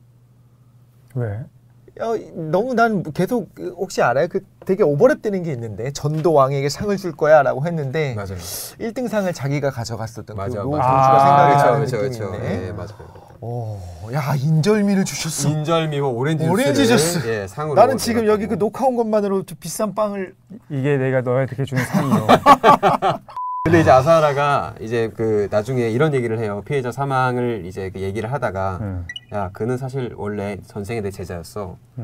왜? 어, 너무 난 계속 혹시 알아요? 그 되게 오버랩 되는 게 있는데 전도 왕에게 상을 줄 거야라고 했는데 맞아요. 일 등 상을 자기가 가져갔었던 맞아, 그 노 맞아. 교주가 생각이 아, 나는 그렇죠, 느낌인데. 그렇죠. 네, 맞아요. 오, 야 인절미를 주셨어. 인절미와 오렌지, 오렌지 주스. 예, 상으로. 나는 지금 여기 그 녹화 온 것만으로 좀 비싼 빵을 이게 내가 너한테 주는 상이요. 근데 이제 아사하라가 이제 그 나중에 이런 얘기를 해요. 피해자 사망을 이제 그 얘기를 하다가 음. 야 그는 사실 원래 전생에 내 제자였어. 음.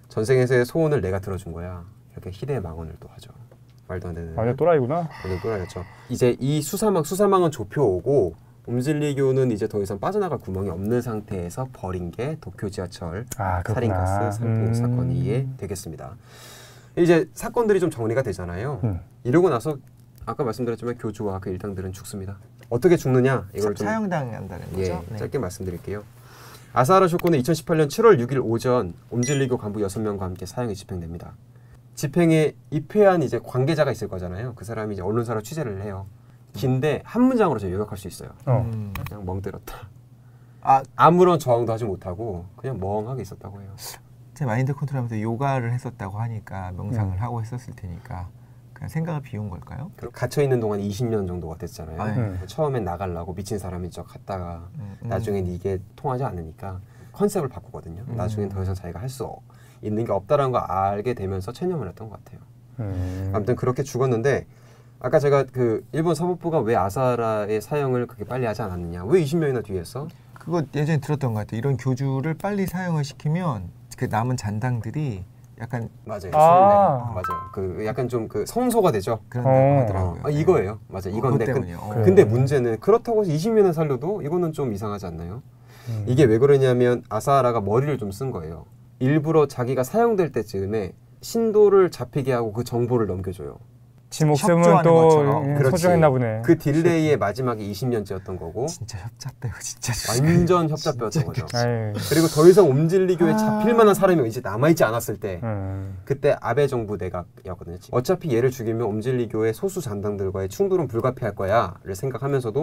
전생에서의 소원을 내가 들어준 거야. 이렇게 희대의 망언을 또 하죠. 말도 안 되는. 완전 또라이구나. 완전 또라이였죠. 이제 이 수사망 수사망은 좁혀오고 옴질리교는 이제 더 이상 빠져나갈 구멍이 없는 상태에서 버린 게 도쿄 지하철 아, 살인가스 살포 음. 사건이 되겠습니다. 이제 사건들이 좀 정리가 되잖아요. 음. 이러고 나서 아까 말씀드렸지만 교주와 그 일당들은 죽습니다. 어떻게 죽느냐 이걸 좀 사형당한다는 예, 거죠. 네. 짧게 말씀드릴게요. 아사하라 쇼코는 이천십팔 년 칠월 육일 오전 옴질리교 간부 여섯 명과 함께 사형이 집행됩니다. 집행에 입회한 이제 관계자가 있을 거잖아요. 그 사람이 이제 언론사로 취재를 해요. 긴데 한 문장으로 제가 요약할 수 있어요. 어. 음. 그냥 멍 때렸다. 아, 아무런 저항도 하지 못하고 그냥 멍하게 있었다고 해요. 제 마인드 컨트롤하면서 요가를 했었다고 하니까 명상을 음. 하고 했었을 테니까 그냥 생각을 비운 걸까요? 그리고 갇혀 있는 동안 이십 년 정도가 됐잖아요. 아, 음. 처음엔 나가려고 미친 사람인 척 갔다가 음, 음. 나중엔 이게 통하지 않으니까 컨셉을 바꾸거든요. 음. 나중엔 더 이상 자기가 할 수 있는 게 없다라는 걸 알게 되면서 체념을 했던 것 같아요. 음. 아무튼 그렇게 죽었는데 아까 제가 그 일본 사법부가 왜 아사라의 사형을 그렇게 빨리 하지 않았느냐, 왜 이십 년이나 뒤에 했어? 그거 예전에 들었던 것 같아요. 이런 교주를 빨리 사형을 시키면 그 남은 잔당들이 약간 맞아요. 아. 술래. 맞아요. 그 약간 좀 그 성소가 되죠. 그런다고 어. 하더라고요. 아, 이거예요. 맞아요. 이건데 그것 근, 때문이요. 어. 그래. 근데 문제는 그렇다고 해서 이십 년을 살려도 이거는 좀 이상하지 않나요? 음. 이게 왜 그러냐면 아사하라가 머리를 좀 쓴 거예요. 일부러 자기가 사형될 때쯤에 신도를 잡히게 하고 그 정보를 넘겨줘요. 지 목숨은 협조하는 또 것처럼. 예, 그렇지. 소중했나 보네. 그 딜레이의 마지막이 이십 년째였던 거고 진짜 협잡배우 진짜 완전 협잡배였던 거죠. 아이, 그리고 더 이상 옴질리교에 아. 잡힐 만한 사람이 이제 남아있지 않았을 때 음. 그때 아베 정부 내각이었거든요. 어차피 얘를 죽이면 옴질리교의 소수 잔당들과의 충돌은 불가피할 거야를 생각하면서도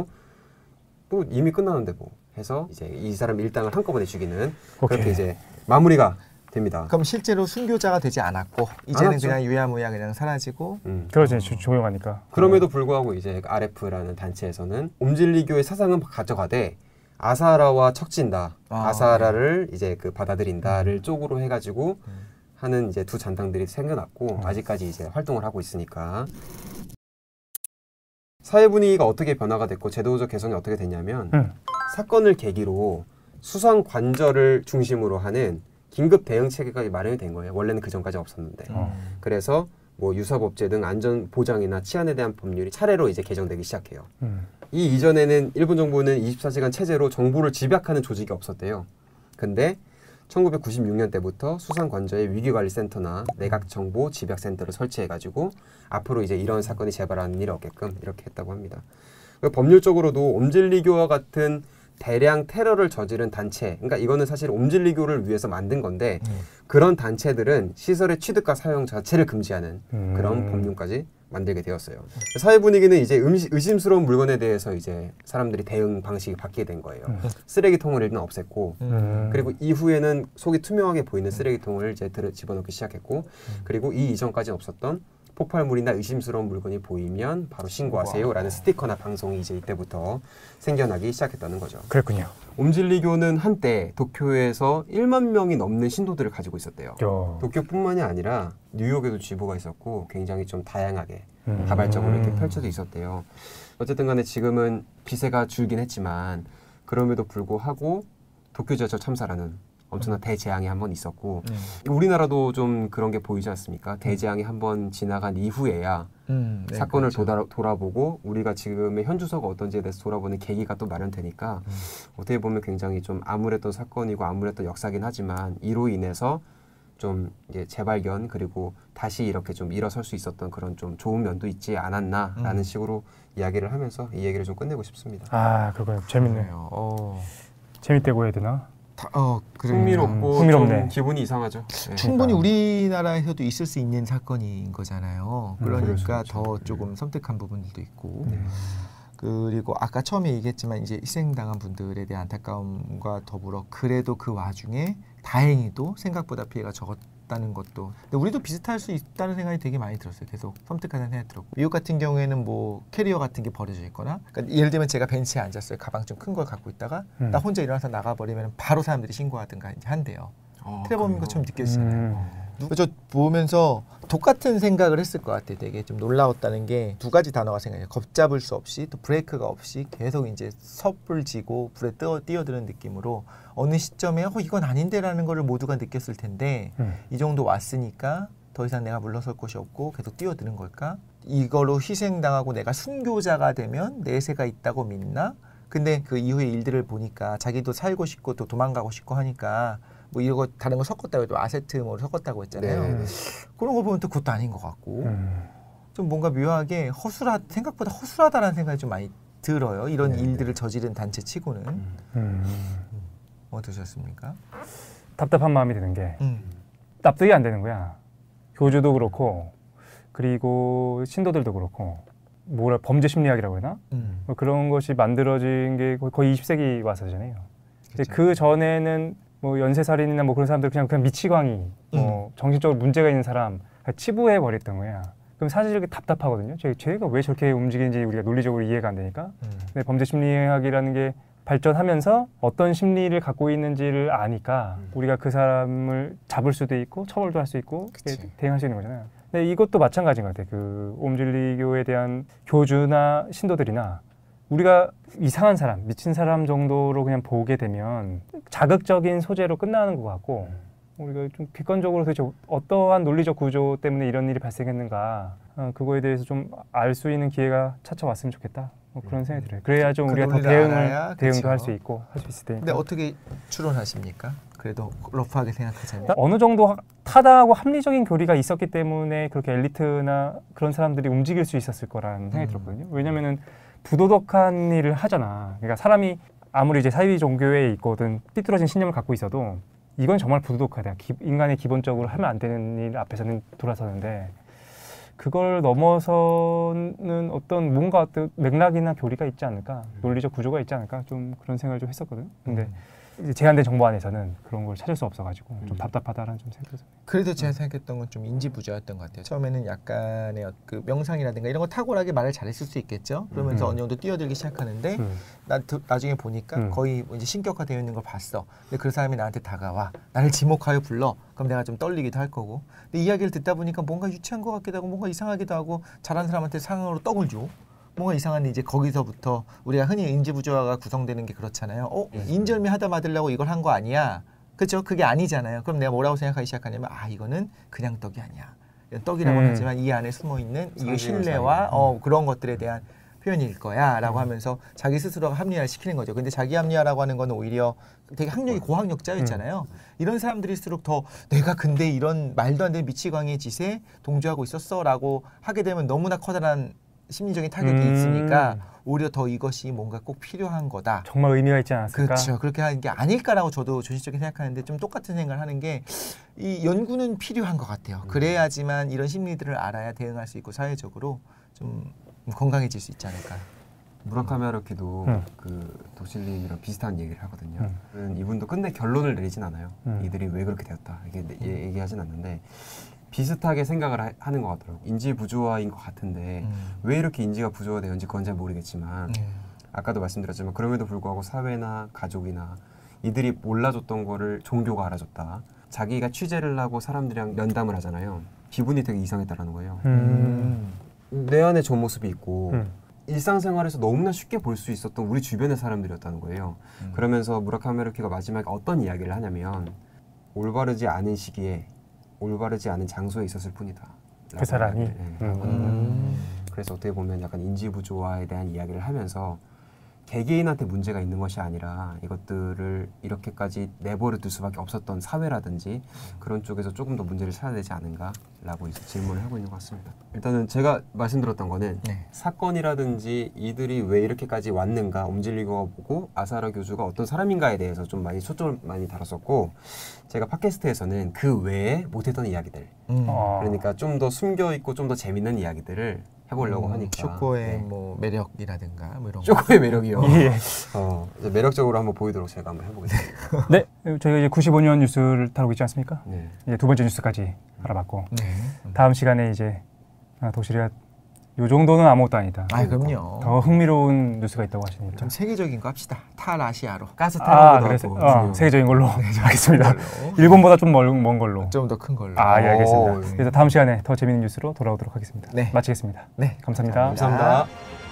뭐 이미 끝나는데 뭐 해서 이제 이 사람 일당을 한꺼번에 죽이는 오케이. 그렇게 이제 마무리가 됩니다. 그럼 실제로 순교자가 되지 않았고 이제는 않았죠. 그냥 유야무야 그냥 사라지고 음. 그러지 조- 조용하니까. 그럼에도 불구하고 이제 아르에프라는 단체에서는 옴질리교의 사상은 가져가되 아사하라와 척진다, 아, 아사하라를 이제 그 받아들인다를 쪽으로 해가지고 하는 이제 두 잔당들이 생겨났고 아직까지 이제 활동을 하고 있으니까 사회 분위기가 어떻게 변화가 됐고 제도적 개선이 어떻게 됐냐면 음. 사건을 계기로 수상 관절을 중심으로 하는 긴급 대응 체계가 마련이 된 거예요. 원래는 그 전까지 없었는데. 어. 그래서 뭐 유사법제 등 안전 보장이나 치안에 대한 법률이 차례로 이제 개정되기 시작해요. 음. 이 이전에는 일본 정부는 이십사 시간 체제로 정부를 집약하는 조직이 없었대요. 근데 천구백구십육 년 때부터 수상관저의 위기관리센터나 내각정보 집약센터를 설치해가지고 앞으로 이제 이런 사건이 재발하는 일이 없게끔 이렇게 했다고 합니다. 법률적으로도 옴질리교와 같은 대량 테러를 저지른 단체, 그러니까 이거는 사실 옴질리교를 위해서 만든 건데 음. 그런 단체들은 시설의 취득과 사용 자체를 금지하는 음. 그런 법률까지 만들게 되었어요. 사회 분위기는 이제 음시, 의심스러운 물건에 대해서 이제 사람들이 대응 방식이 바뀌게 된 거예요. 음. 쓰레기통을 일단 없앴고 음. 그리고 이후에는 속이 투명하게 보이는 쓰레기통을 이제 들어 집어넣기 시작했고 그리고 이 이전까지는 없었던 폭발물이나 의심스러운 물건이 보이면 바로 신고하세요라는 스티커나 방송이 이제 이때부터 생겨나기 시작했다는 거죠. 그랬군요. 옴질리교는 한때 도쿄에서 일만 명이 넘는 신도들을 가지고 있었대요. 요. 도쿄뿐만이 아니라 뉴욕에도 지부가 있었고 굉장히 좀 다양하게 음. 다발적으로 이렇게 펼쳐져 있었대요. 어쨌든 간에 지금은 비세가 줄긴 했지만 그럼에도 불구하고 도쿄 지하철 참사라는 엄청난 대재앙이 한 번 있었고 음. 우리나라도 좀 그런 게 보이지 않습니까? 대재앙이 한 번 지나간 이후에야 음, 네, 사건을 그렇죠. 도다, 돌아보고 우리가 지금의 현주소가 어떤지에 대해서 돌아보는 계기가 또 마련되니까 음. 어떻게 보면 굉장히 좀 암울했던 사건이고 암울했던 역사긴 하지만 이로 인해서 좀 이제 재발견 그리고 다시 이렇게 좀 일어설 수 있었던 그런 좀 좋은 면도 있지 않았나라는 음. 식으로 이야기를 하면서 이 얘기를 좀 끝내고 싶습니다. 아, 그거 재밌네요. 그래요. 어. 재밌다고 해야 되나? 다, 어, 그러니까. 흥미롭고 흥미롭네. 좀 기분이 이상하죠. 네. 충분히 우리나라에서도 있을 수 있는 사건인 거잖아요. 음, 그러니까 그럴 수 더 있죠. 조금 섬뜩한 부분들도 있고. 네. 그리고 아까 처음에 얘기했지만 이제 희생당한 분들에 대한 안타까움과 더불어 그래도 그 와중에 다행히도 생각보다 피해가 적었다는 것도. 근데 우리도 비슷할 수 있다는 생각이 되게 많이 들었어요. 계속 섬뜩하다는 생각이 들었고. 미국 같은 경우에는 뭐 캐리어 같은 게 버려져 있거나, 그러니까 예를 들면 제가 벤치에 앉았어요. 가방 좀 큰 걸 갖고 있다가 음. 나 혼자 일어나서 나가버리면 바로 사람들이 신고하든가 이제 한대요. 어, 트래범인 그래요? 것처럼 느껴지잖아요. 음. 저 보면서 똑같은 생각을 했을 것 같아요. 되게 좀 놀라웠다는 게 두 가지 단어가 생각해요. 걷잡을 수 없이 또 브레이크가 없이 계속 이제 섭을 지고 불에 뛰어, 뛰어드는 느낌으로 어느 시점에 어, 이건 아닌데라는 거를 모두가 느꼈을 텐데 음. 이 정도 왔으니까 더 이상 내가 물러설 곳이 없고 계속 뛰어드는 걸까? 이거로 희생당하고 내가 순교자가 되면 내세가 있다고 믿나? 근데 그 이후의 일들을 보니까 자기도 살고 싶고 또 도망가고 싶고 하니까 뭐 이거 다른 거 섞었다고 해도 아세트모를 섞었다고 했잖아요. 네. 그런 거 보면 또 그것도 아닌 것 같고 음. 좀 뭔가 묘하게 허술하 생각보다 허술하다라는 생각이 좀 많이 들어요. 이런 네. 일들을 저지른 단체 치고는. 음. 어떠셨습니까? 답답한 마음이 드는 게 음. 납득이 안 되는 거야. 교주도 그렇고 그리고 신도들도 그렇고 뭐라 범죄 심리학이라고 해나? 음. 뭐 그런 것이 만들어진 게 거의 이십 세기 와서잖아요. 근데 그쵸. 그 전에는 뭐 연쇄살인이나 뭐 그런 사람들 그냥 그냥 미치광이 뭐 정신적으로 문제가 있는 사람 치부해 버렸던 거야. 그럼 사실 이렇게 답답하거든요. 쟤, 쟤가 왜 저렇게 움직이는지 우리가 논리적으로 이해가 안 되니까. 음. 근데 범죄 심리학이라는 게 발전하면서 어떤 심리를 갖고 있는지를 아니까 음. 우리가 그 사람을 잡을 수도 있고 처벌도 할 수 있고 그치. 대응할 수 있는 거잖아요. 근데 이것도 마찬가지인 것 같아요. 그 옴질리교에 대한 교주나 신도들이나 우리가 이상한 사람, 미친 사람 정도로 그냥 보게 되면 자극적인 소재로 끝나는 것 같고 우리가 좀 객관적으로 도대체 어떠한 논리적 구조 때문에 이런 일이 발생했는가 어, 그거에 대해서 좀 알 수 있는 기회가 찾아왔으면 좋겠다. 뭐 그런 생각이 들어요. 그래야 좀 그 우리가 더 논리를 대응을 알아야, 대응도 그쵸. 할 수 있고 할 수 있을 테니까. 근데 어떻게 추론하십니까? 그래도 러프하게 생각하자면. 어느 정도 타당하고 합리적인 교리가 있었기 때문에 그렇게 엘리트나 그런 사람들이 움직일 수 있었을 거라는 생각이 음. 들었거든요. 왜냐면은 부도덕한 일을 하잖아. 그러니까 사람이 아무리 이제 사회 종교에 있거든 삐뚤어진 신념을 갖고 있어도 이건 정말 부도덕하다. 기, 인간이 기본적으로 하면 안 되는 일 앞에서는 돌아서는데 그걸 넘어서는 어떤 뭔가 어떤 맥락이나 교리가 있지 않을까, 논리적 구조가 있지 않을까 좀 그런 생각을 좀 했었거든. 근데 음. 이제 제한된 정보 안에서는 그런 걸 찾을 수 없어가지고 좀 음. 답답하다라는 좀 생각이 들어요. 그래도 제가 생각했던 건 좀 인지부조였던 것 같아요. 처음에는 약간의 어- 그 명상이라든가 이런 거 탁월하게 말을 잘했을 수 있겠죠. 그러면서 음. 어느 정도 뛰어들기 시작하는데 음. 나 드- 나중에 보니까 음. 거의 이제 신격화되어 있는 걸 봤어. 근데 그 사람이 나한테 다가와 나를 지목하여 불러. 그럼 내가 좀 떨리기도 할 거고. 근데 이야기를 듣다 보니까 뭔가 유치한 것 같기도 하고 뭔가 이상하기도 하고 잘하는 사람한테 상으로 떡을 줘. 뭔가 이상한데 이제 거기서부터 우리가 흔히 인지부조화가 구성되는 게 그렇잖아요. 어? 인절미 하다 맞으려고 이걸 한 거 아니야? 그렇죠? 그게 아니잖아요. 그럼 내가 뭐라고 생각하기 시작하냐면 아 이거는 그냥 떡이 아니야. 떡이라고 음. 하지만 이 안에 숨어 있는 이 상징을 신뢰와 사이에. 어, 그런 것들에 대한 표현일 거야라고 하면서 자기 스스로가 합리화를 시키는 거죠. 근데 자기 합리화라고 하는 건 오히려 되게 학력이 고학력자였잖아요. 이런 사람들일수록 더 내가 근데 이런 말도 안 되는 미치광이의 짓에 동조하고 있었어라고 하게 되면 너무나 커다란 심리적인 타격이 음. 있으니까 오히려 더 이것이 뭔가 꼭 필요한 거다. 정말 의미가 있지 않았을까? 그렇죠. 그렇게 하는 게 아닐까라고 저도 조심스럽게 생각하는데 좀 똑같은 생각을 하는 게 이 연구는 필요한 것 같아요. 그래야지만 이런 심리들을 알아야 대응할 수 있고 사회적으로 좀 건강해질 수 있지 않을까. 무라카미 하루키도 음. 그 도실님이랑 비슷한 얘기를 하거든요. 음. 음, 이분도 끝내 결론을 내리진 않아요. 음. 이들이 왜 그렇게 되었다 이게 예, 얘기하진 않는데 비슷하게 생각을 하, 하는 것 같더라고요. 인지 부조화인 것 같은데 음. 왜 이렇게 인지가 부조화되었는지 그건 잘 모르겠지만 네. 아까도 말씀드렸지만 그럼에도 불구하고 사회나 가족이나 이들이 몰라줬던 거를 종교가 알아줬다. 자기가 취재를 하고 사람들이랑 면담을 하잖아요. 기분이 되게 이상했다라는 거예요. 음. 내 안에 저 모습이 있고 음. 일상생활에서 너무나 쉽게 볼 수 있었던 우리 주변의 사람들이었다는 거예요. 음. 그러면서 무라카미 하루키가 마지막에 어떤 이야기를 하냐면 올바르지 않은 시기에 올바르지 않은 장소에 있었을 뿐이다. 그 사람이? 이야기를, 네, 음. 하거든요. 음. 그래서 어떻게 보면 약간 인지부조화에 대한 이야기를 하면서 개개인한테 문제가 있는 것이 아니라 이것들을 이렇게까지 내버려 둘 수밖에 없었던 사회라든지 그런 쪽에서 조금 더 문제를 찾아야 되지 않은가라고 이제 질문을 하고 있는 것 같습니다. 일단은 제가 말씀드렸던 거는 네. 사건이라든지 이들이 왜 이렇게까지 왔는가, 옴질리고가 보고 아사라 교주가 어떤 사람인가에 대해서 좀 많이 초점을 많이 다뤘었고 제가 팟캐스트에서는 그 외에 못했던 이야기들 음. 어. 그러니까 좀 더 숨겨있고 좀 더 재밌는 이야기들을 해보려고 음, 하니까 쇼코의 네. 뭐 매력이라든가 뭐 이런 거. 쇼코의 매력이요. 예. 어, 이제 매력적으로 한번 보이도록 제가 한번 해보겠습니다. 네, 저희가 이제 구십오 년 뉴스를 다루고 있지 않습니까? 네. 이제 두 번째 뉴스까지 알아봤고 네. 다음 시간에 이제 아, 도시리가 요 정도는 아무것도 아니다. 아, 그럼요. 더 흥미로운 뉴스가 있다고 하시니까. 좀 세계적인 거 합시다. 탈아시아로. 가스 아, 테러보다 그래서 더 어, 중요한. 세계적인 걸로 하겠습니다. 걸로. 일본보다 좀 먼, 먼 걸로. 좀 더 큰 걸로. 아, 예, 알겠습니다. 오, 네. 그래서 다음 시간에 더 재밌는 뉴스로 돌아오도록 하겠습니다. 네. 마치겠습니다. 네. 감사합니다. 감사합니다.